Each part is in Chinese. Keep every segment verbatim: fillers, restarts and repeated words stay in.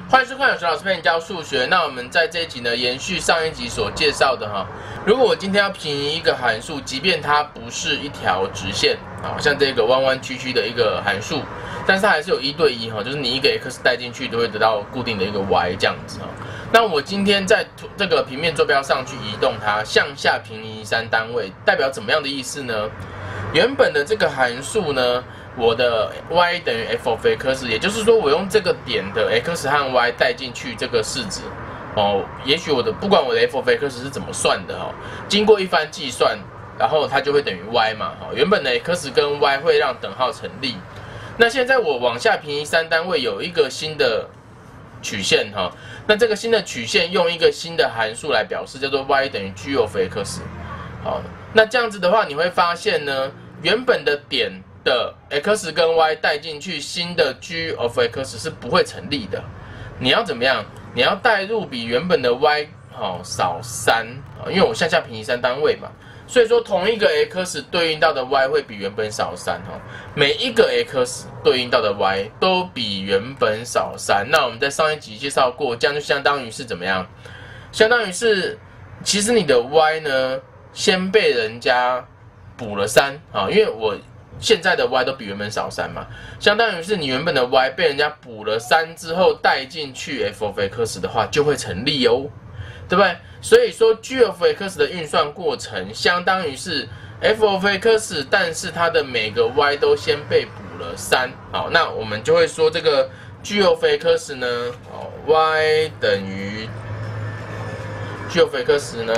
欢迎收看有熊老师陪你教数学。那我们在这一集呢，延续上一集所介绍的哈。如果我今天要平移一个函数，即便它不是一条直线啊，像这个弯弯曲曲的一个函数，但是它还是有一对一哈，就是你一个 x 带进去都会得到固定的一个 y 这样子哈。那我今天在这个平面坐标上去移动它，向下平移三单位，代表怎么样的意思呢？原本的这个函数呢，我的 y 等于 f of x， 也就是说，我用这个点的 x 和 y 带进去这个式子哦。也许我的不管我的 f of x 是怎么算的哈、哦，经过一番计算，然后它就会等于 y 嘛哈、哦。原本的 x 跟 y 会让等号成立。那现在我往下平移三单位，有一个新的曲线哈、哦。那这个新的曲线用一个新的函数来表示，叫做 y 等于 g of x。好，那这样子的话，你会发现呢，原本的点的 x 跟 y 带进去新的 g of x 是不会成立的。你要怎么样？你要带入比原本的 y 好、哦、少三啊，因为我向下平移三单位嘛，所以说同一个 x 对应到的 y 会比原本少三哈、哦。每一个 x 对应到的 y 都比原本少三。那我们在上一集介绍过，这样就相当于是怎么样？相当于是其实你的 y 呢，先被人家补了三啊，因为我现在的 y 都比原本少三嘛，相当于是你原本的 y 被人家补了三之后带进去 f of x 的话，就会成立哦，对不对？所以说 g of x 的运算过程相当于是 f of x， 但是它的每个 y 都先被补了三。好，那我们就会说这个 g of x 呢，哦 y 等于 g of x 呢。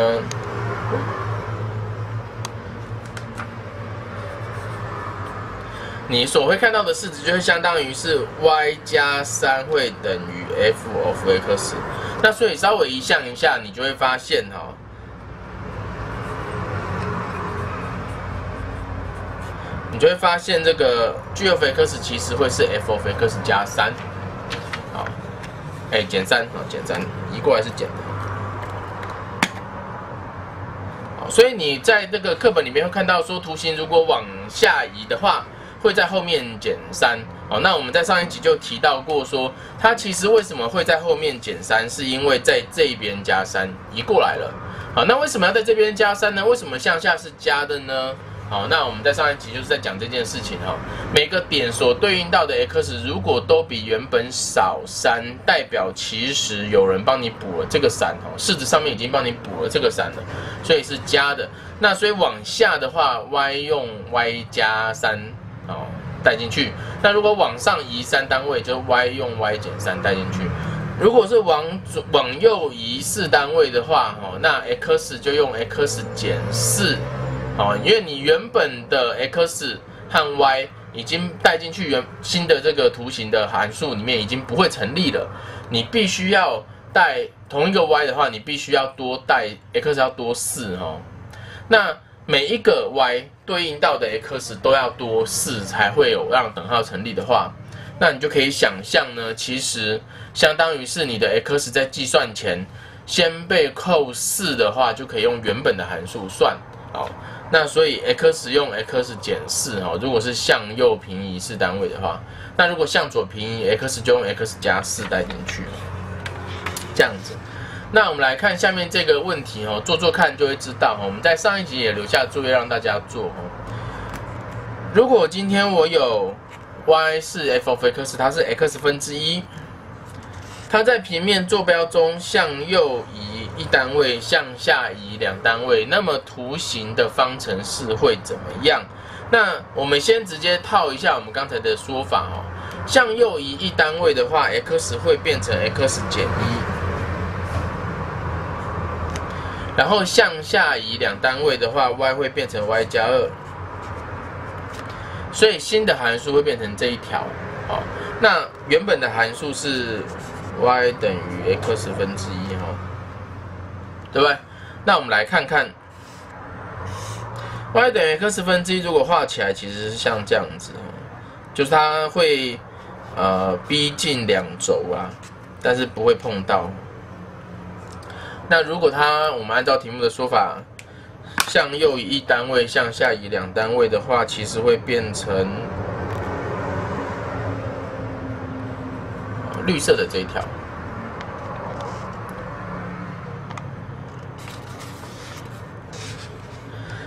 你所会看到的式子就会相当于是 y 加三会等于 f of x。那所以稍微移项一下，你就会发现哈、哦，你就会发现这个 g of x 其实会是 f of x 加三。好，哎，减三啊，减三，移过来是减的。好，所以你在这个课本里面会看到说，图形如果往下移的话，会在后面减三哦。那我们在上一集就提到过说，它其实为什么会在后面减三，是因为在这边加三移过来了。好，那为什么要在这边加三呢？为什么向下是加的呢？好，那我们在上一集就是在讲这件事情哈、哦。每个点所对应到的 x 如果都比原本少三，代表其实有人帮你补了这个三哈，式子上面已经帮你补了这个三了，所以是加的。那所以往下的话 ，y 用 y 加三。哦，带进去。那如果往上移三单位，就 y 用 y 减三带进去。如果是往往右移四单位的话，哦，那 x 就用 x 减四。哦，因为你原本的 x 和 y 已经带进去原新的这个图形的函数里面，已经不会成立了。你必须要带同一个 y 的话，你必须要多带 x 要多四哦。那每一个 y 对应到的 x 都要多四才会有让等号成立的话，那你就可以想象呢，其实相当于是你的 x 在计算前先被扣四的话，就可以用原本的函数算。好，那所以 x 用 x 减四哈，如果是向右平移四单位的话，那如果向左平移 x 就用 x 加四带进去，这样子。那我们来看下面这个问题哦，做做看就会知道哦。我们在上一集也留下作业让大家做哦。如果今天我有 y 是 f of x， 它是 x 分之一，它在平面坐标中向右移一单位，向下移两单位，那么图形的方程式会怎么样？那我们先直接套一下我们刚才的说法哦。向右移一单位的话 ，x 会变成 x 减一。然后向下移两单位的话 ，y 会变成 y 加二，所以新的函数会变成这一条。好，那原本的函数是 y 等于 x 分之一，哈，对不对？那我们来看看 y 等于 x 分之一，如果画起来其实是像这样子，就是它会呃逼近两轴啊，但是不会碰到。那如果它我们按照题目的说法，向右移一单位，向下移两单位的话，其实会变成绿色的这一条。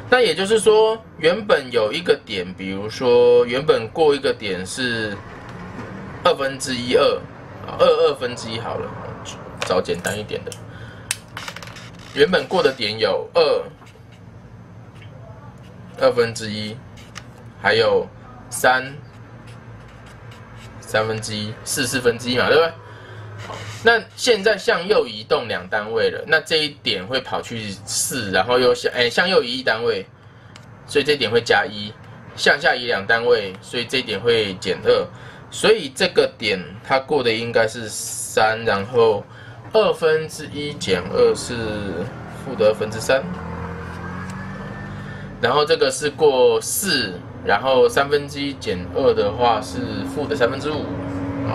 那也就是说，原本有一个点，比如说原本过一个点是二分之一二，二二分之一好了，找简单一点的。原本过的点有二二分之一，还有三三分之一，四四分之一嘛，对不对？那现在向右移动两单位了，那这一点会跑去四，然后又向哎向右移一单位，所以这一点会加一，向下移两单位，所以这一点会减二，所以这个点它过的应该是三，然后二分之一减二是负的二分之三，然后这个是过四，然后三分之一减二的话是负的三分之五，好。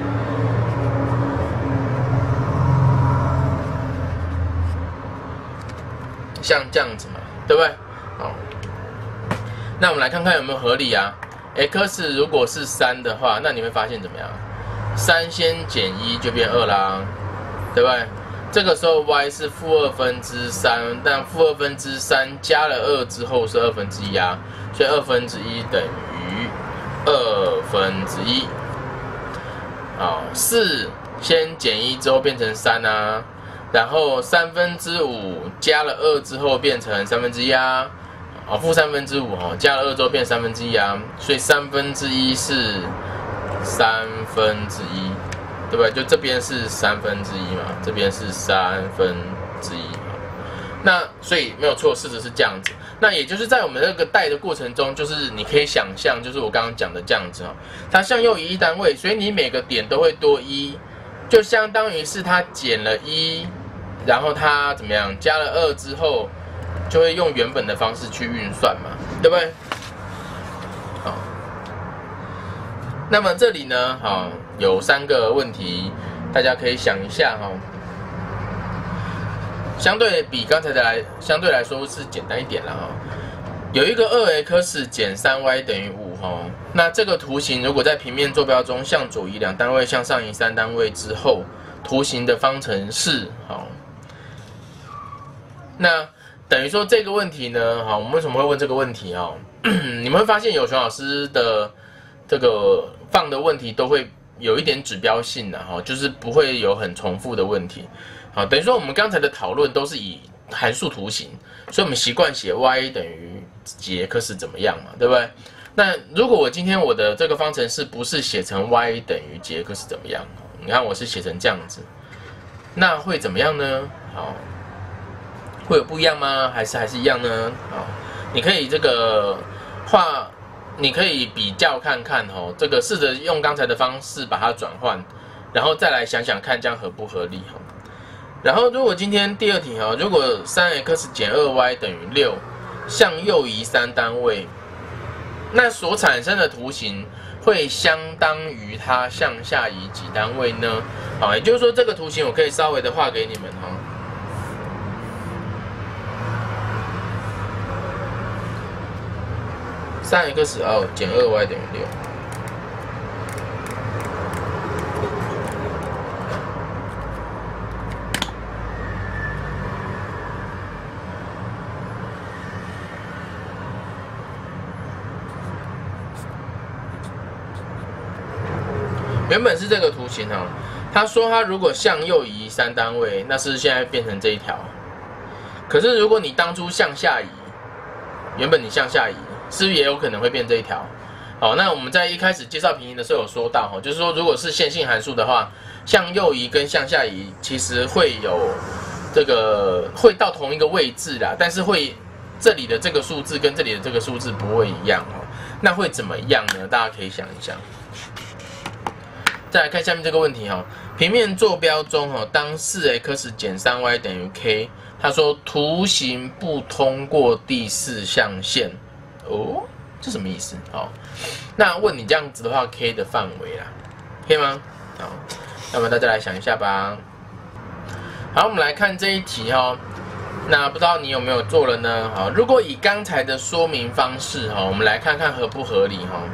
像这样子嘛，对不对？好，那我们来看看有没有合理啊 ？x 如果是三的话，那你会发现怎么样？三先减一就变二啦，对不对？这个时候 y 是负二分之三，但负二分之三加了二之后是二分之一啊，所以二分之一等于二分之一。啊，四先减一之后变成三啊。然后三分之五加了二之后变成三分之一啊，哦，负三分之五哦，加了二之后变三分之一啊，所以三分之一是三分之一，对不对？就这边是三分之一嘛，这边是三分之一，那所以没有错，事实是这样子。那也就是在我们这个带的过程中，就是你可以想象，就是我刚刚讲的这样子哦，它向右移一单位，所以你每个点都会多一，就相当于是它减了一。然后它怎么样？加了二之后，就会用原本的方式去运算嘛，对不对？好，那么这里呢，好，有三个问题，大家可以想一下哈。相对比刚才的来，相对来说是简单一点了哈。有一个二 x 减三 y 等于五哈，那这个图形如果在平面坐标中向左移两单位，向上移三单位之后，图形的方程式好。那等于说这个问题呢，好，我们为什么会问这个问题啊？你们会发现有熊老师的这个放的问题都会有一点指标性的哈，就是不会有很重复的问题。好，等于说我们刚才的讨论都是以函数图形，所以我们习惯写 y 等于几 x 怎么样嘛，对不对？那如果我今天我的这个方程式不是写成 y 等于几 x 怎么样？你看我是写成这样子，那会怎么样呢？好。会有不一样吗？还是还是一样呢？好，你可以这个画，你可以比较看看哦。这个试着用刚才的方式把它转换，然后再来想想看这样合不合理哈。然后如果今天第二题哈，如果三 x 减二 y 等于六，向右移三单位，那所产生的图形会相当于它向下移几单位呢？好，也就是说这个图形我可以稍微的画给你们哈。三 x 哦减二 y 等于六，原本是这个图形哈，他说他如果向右移三单位，那是现在变成这一条。可是如果你当初向下移，原本你向下移。是不是也有可能会变这一条？好，那我们在一开始介绍平行的时候有说到，就是说如果是线性函数的话，向右移跟向下移其实会有这个会到同一个位置啦，但是会这里的这个数字跟这里的这个数字不会一样哦。那会怎么样呢？大家可以想一想。再来看下面这个问题哈，平面坐标中哈，当 四 x 减三 y 等于 k， 他说图形不通过第四象限。哦，这什么意思？好，那问你这样子的话 ，k 的范围啦，可以吗？好，那么大家来想一下吧。好，我们来看这一题哈。那不知道你有没有做了呢？好，如果以刚才的说明方式哈，我们来看看合不合理哈。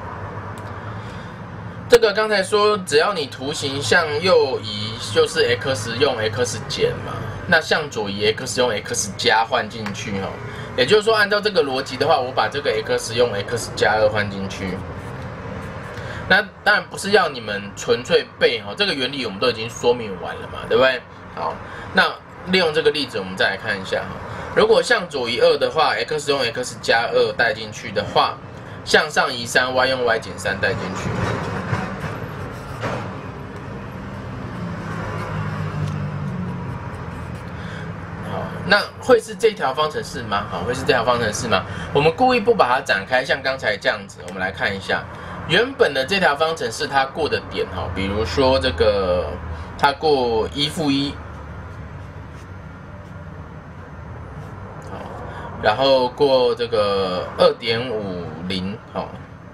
这个刚才说，只要你图形向右移，就是 x 用 x 减嘛，那向左移 x 用 x 加换进去哈。 也就是说，按照这个逻辑的话，我把这个 x 用 x 加二换进去。那当然不是要你们纯粹背哈，这个原理我们都已经说明完了嘛，对不对？好，那利用这个例子，我们再来看一下哈。如果向左移二的话 ，x 用 x 加二带进去的话，向上移三 ，y 用 y 减三带进去。好，那会是这条方程式吗？好，会是这条方程式吗？我们故意不把它展开，像刚才这样子，我们来看一下。原本的这条方程式它过的点哈，比如说这个它过一负一，好，然后过这个二点五零，好，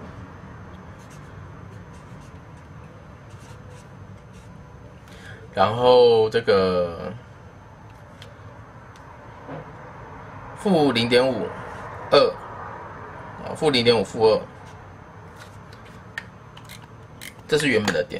然后这个负零点五二，啊，负零点五负二。这是原本的点，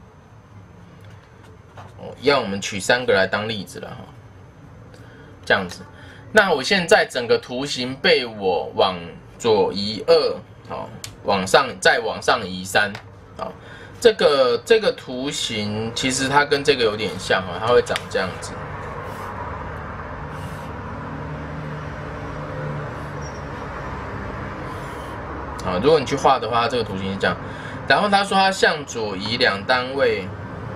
哦，一样我们取三个来当例子了哈，这样子。那我现在整个图形被我往左移二，好，往上再往上移三，好，这个这个图形其实它跟这个有点像哈，它会长这样子。好，如果你去画的话，这个图形是这样。然后他说他向左移两单位，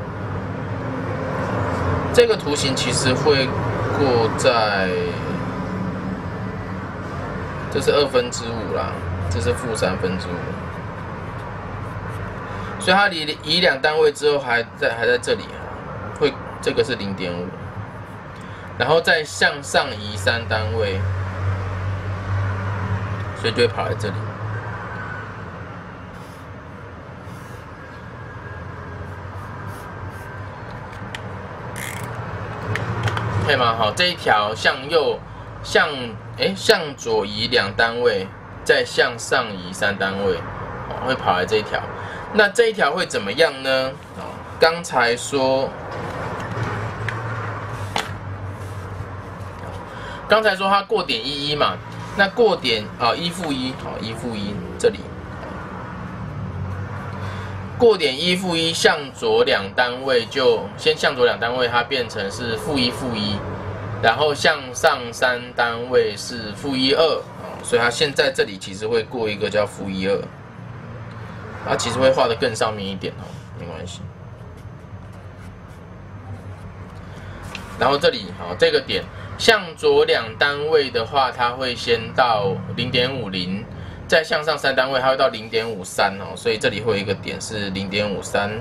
这个图形其实会过在，这是二分之五啦，这是负三分之五，所以它离移两单位之后还在还在这里，会这个是零点五，然后再向上移三单位，所以就会跑在这里。可以吗？好，这一条向右向哎向左移两单位，再向上移三单位，哦，会跑来这一条。那这一条会怎么样呢？哦，刚才说，刚才说它过点一一嘛，那过点啊一负一，好一负一这里。过点一负一向左两单位就先向左两单位，它变成是负一负一，然后向上三单位是负一二，所以它现在这里其实会过一个叫负一二，它其实会画得更上面一点哦，没关系。然后这里好，这个点向左两单位的话，它会先到零点五零。再向上三单位，它会到零点五三哦，所以这里会有一个点是零点五三，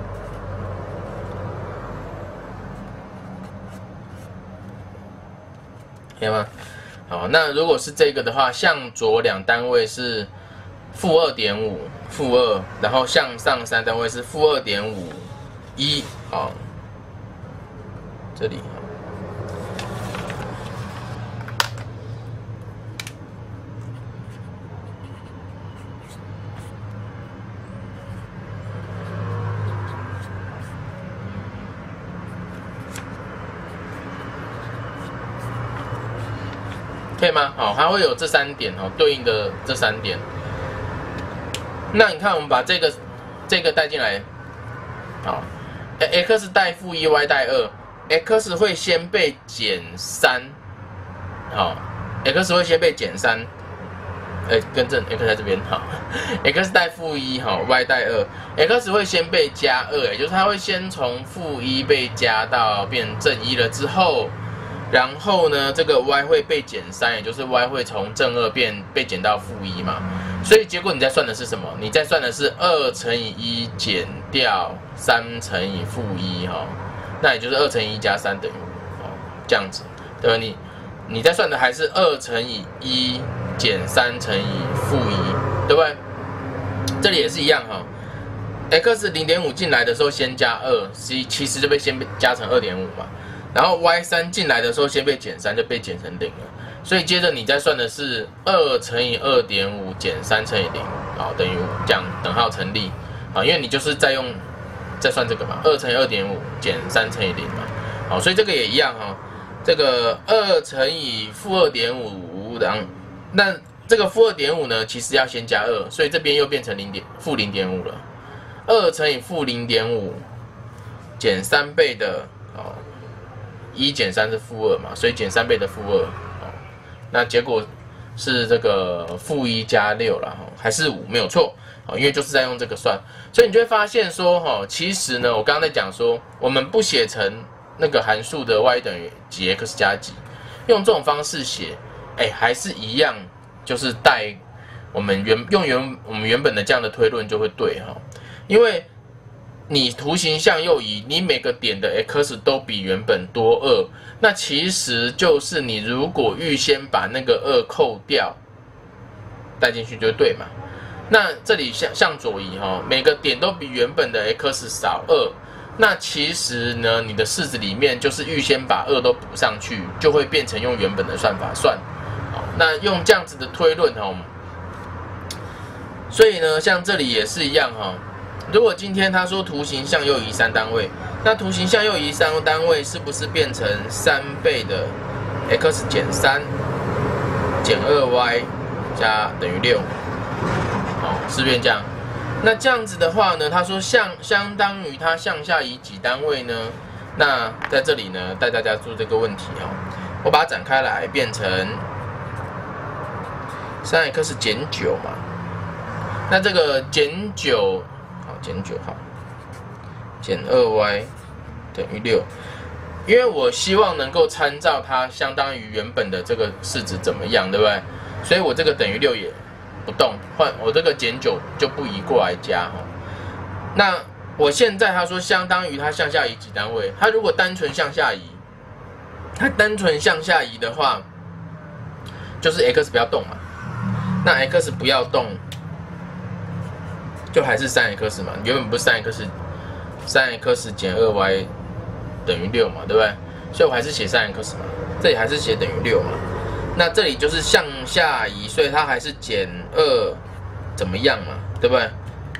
可以吗？好，那如果是这个的话，向左两单位是负二点五，负二，然后向上三单位是负二点五一，好，这里。可以吗？好，它会有这三点哦，对应的这三点。那你看，我们把这个这个带进来，好 ，x 带负一 ，y 带二 ，x 会先被减三，好 ，x 会先被减三，哎，更正 x 在这边，好 ，x 带负一，好 ，y 带二 ，x 会先被加二，也就是它会先从负一被加到变正一了之后。然后呢，这个 y 会被减三，也就是 y 会从正二变被减到负一嘛，所以结果你在算的是什么？你在算的是二乘以一减掉三乘以负一哈，那也就是二乘以一加三等于五哦，这样子，对吧？你你在算的还是二乘以一减三乘以负一，对不对？这里也是一样哈 ，x 零点五进来的时候先加二 ，c 其实就被先加成二点五嘛。然后 y 三进来的时候先被减三，就被减成零了。所以接着你再算的是二乘以二点五减三乘以零，好，等于五，这样等号成立。好，因为你就是在用再算这个嘛，二乘以二点五减三乘以零嘛。好，所以这个也一样哈。这个二乘以负二点五负当，那这个负二点五呢，其实要先加二，所以这边又变成零点负零点五了。二乘以负零点五减三倍的哦，一减三是负二嘛，所以减三倍的负二哦，那结果是这个负一加六了哈，还是五没有错哦，因为就是在用这个算，所以你就会发现说哈，其实呢，我刚刚在讲说，我们不写成那个函数的 y 等于几 x 加几，用这种方式写，哎，还是一样，就是带我们原用原我们原本的这样的推论就会对哈，因为你图形向右移，你每个点的 x 都比原本多二，那其实就是你如果预先把那个二扣掉，带进去就对嘛。那这里向向左移哈，每个点都比原本的 x 少二。那其实呢，你的式子里面就是预先把二都补上去，就会变成用原本的算法算。好，那用这样子的推论哈，所以呢，像这里也是一样哈。如果今天他说图形向右移三单位，那图形向右移三单位是不是变成三倍的 x 减三减二 y 加等于六？好，是不是这样？那这样子的话呢，他说向相当于它向下移几单位呢？那在这里呢，带大家做这个问题哦，我把它展开来变成三 x 减九嘛。那这个减九，好，减九好，减二 y 等于六，因为我希望能够参照它相当于原本的这个式子怎么样，对不对？所以我这个等于六也不动，换我这个减九就不移过来加哈。那我现在他说相当于它向下移几单位，它如果单纯向下移，它单纯向下移的话，就是 x 不要动嘛。那 x 不要动，就还是 三 x 嘛，原本不是 三 x， 三 x 减二 y 等于六嘛，对不对？所以我还是写 三 x 嘛，这里还是写等于六嘛。那这里就是向下移，所以它还是减二怎么样嘛，对不对？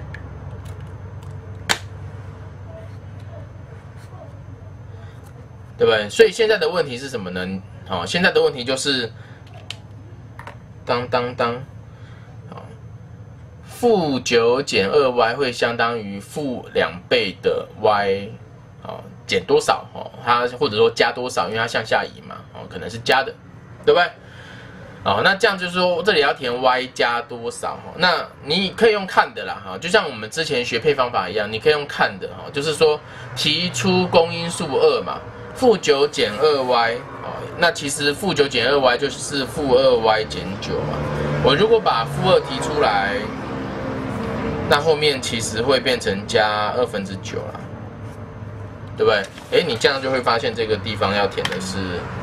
对不对？所以现在的问题是什么呢？好，现在的问题就是当当当，好，负九减二 y 会相当于负两倍的 y， 好，减多少？哦，它或者说加多少？因为它向下移嘛，哦，可能是加的，对不对？哦，那这样就是说，这里要填 y 加多少？那你可以用看的啦，哈，就像我们之前学配方法一样，你可以用看的，哈，就是说提出公因数二嘛，负九减二 y， 哦，那其实负九减二 y 就是负二 y 减九嘛。我如果把负二提出来，那后面其实会变成加二分之九啦，对不对？哎，你这样就会发现这个地方要填的是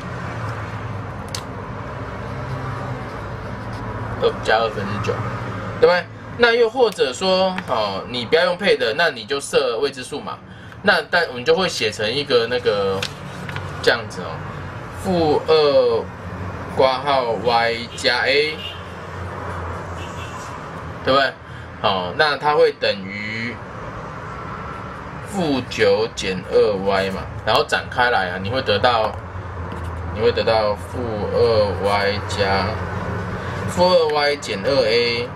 二加二分之九，对不对？那又或者说，哦，你不要用配的，那你就设未知数嘛。那但我们就会写成一个那个这样子哦，负二括号 y 加 a， 对不对？好，那它会等于负九减二 y 嘛，然后展开来啊，你会得到你会得到负二 y 加负二 y 减二 a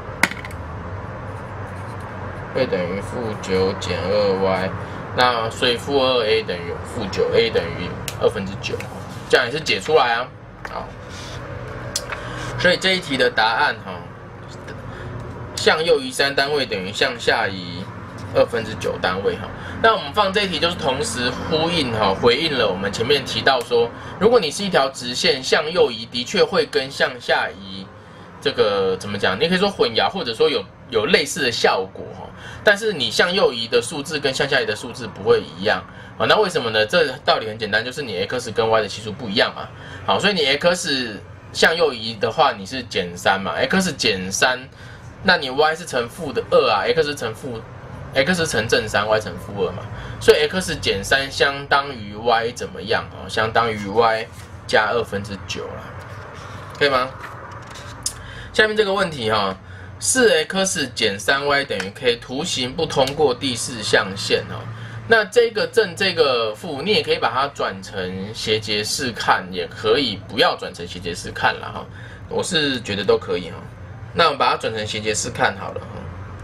会等于负九减二 y， 那所以负二 a 等于负九 a 等于二分之九，这样也是解出来啊。好，所以这一题的答案哈，向右移三单位等于向下移二分之九单位哈。那我们放这一题就是同时呼应哈，回应了我们前面提到说，如果你是一条直线向右移，的确会跟向下移这个怎么讲？你可以说混淆，或者说有有类似的效果哈。但是你向右移的数字跟向下移的数字不会一样啊。那为什么呢？这道理很简单，就是你 x 跟 y 的系数不一样嘛。好，所以你 x 向右移的话，你是减三嘛 ，x 减三，那你 y 是乘负的二啊 ，x 乘负 x 乘正三 ，y 乘负二嘛。所以 x 减三相当于 y 怎么样啊？相当于 y 加二分之九啦，可以吗？下面这个问题哈，四 x 减三 y 等于 k， 图形不通过第四象限哈。那这个正这个负，你也可以把它转成斜截式看，也可以不要转成斜截式看了哈。 我是觉得都可以哈。那我们把它转成斜截式看好了哈，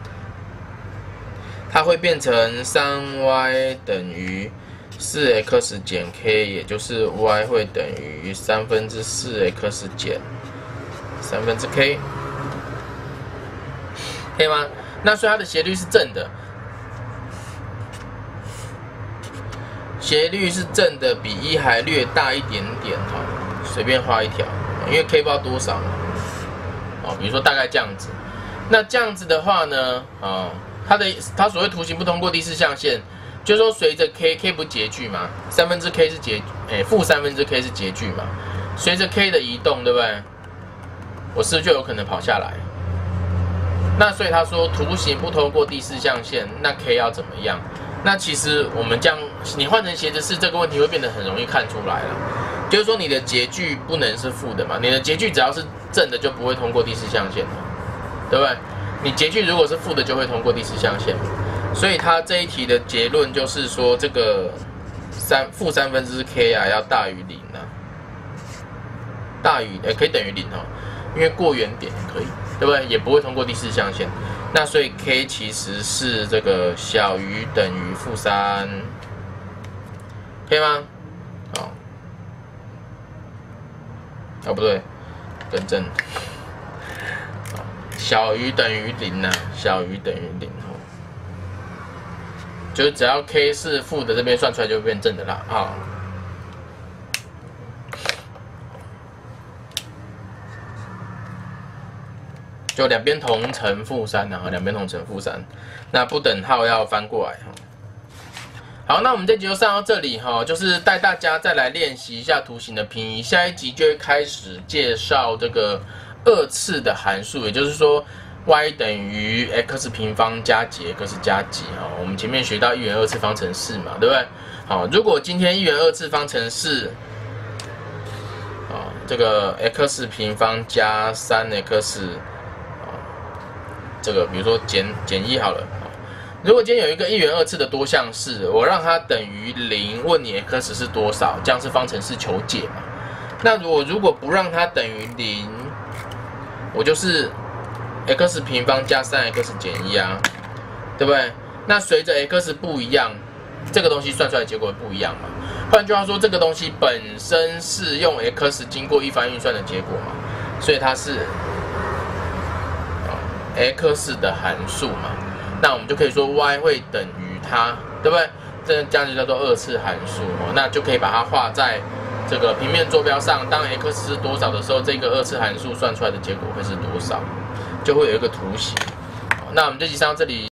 它会变成 三 y 等于 四 x 减 k， 也就是 y 会等于三分之四 x 减三分之 k， 可以吗？那所以它的斜率是正的，斜率是正的，比一还略大一点点哈，随便画一条，因为 k 不知道多少嘛，哦，比如说大概这样子。那这样子的话呢，哦，它的它所谓图形不通过第四象限。就是说，随着 k，k 不截距嘛，三分之 k 是截，哎，负三分之 k 是截距嘛。随着 k 的移动，对不对？我是不是就有可能跑下来？那所以他说图形不通过第四象限，那 k 要怎么样？那其实我们这样，你换成斜直式这个问题会变得很容易看出来了。就是说你的截距不能是负的嘛，你的截距只要是正的就不会通过第四象限，对不对？你截距如果是负的就会通过第四象限。所以它这一题的结论就是说，这个三负三分之 k 啊要大于零啊，大于哎可以等于零哦，因为过原点可以，对不对？也不会通过第四象限。那所以 k 其实是这个小于等于负三，可以吗？好，哦不对，更正，小于等于零啊，小于等于零哦。就是只要 k 是负的，这边算出来就会变正的啦啊。就两边同乘负三啊，两边同乘负三，那不等号要翻过来哈。好，那我们这集就上到这里哈，就是带大家再来练习一下图形的平移，下一集就会开始介绍这个二次的函数，也就是说。y 等于 x 平方加几 x 加几哈，我们前面学到一元二次方程式嘛，对不对？好，如果今天一元二次方程式，啊，这个 x 平方加 三 x， 啊，这个比如说减减一好了，如果今天有一个一元二次的多项式，我让它等于零，问你 x 是多少，这样是方程式求解嘛？那如果如果不让它等于零，我就是。x 平方加 三 x 减一啊，对不对？那随着 x 不一样，这个东西算出来的结果不一样嘛。换句话说，这个东西本身是用 x 经过一番运算的结果嘛，所以它是、哦、x 的函数嘛。那我们就可以说 y 会等于它，对不对？这这样就叫做二次函数哦。那就可以把它画在这个平面坐标上。当 x 是多少的时候，这个二次函数算出来的结果会是多少？就会有一个图形。那我们这集上到这里。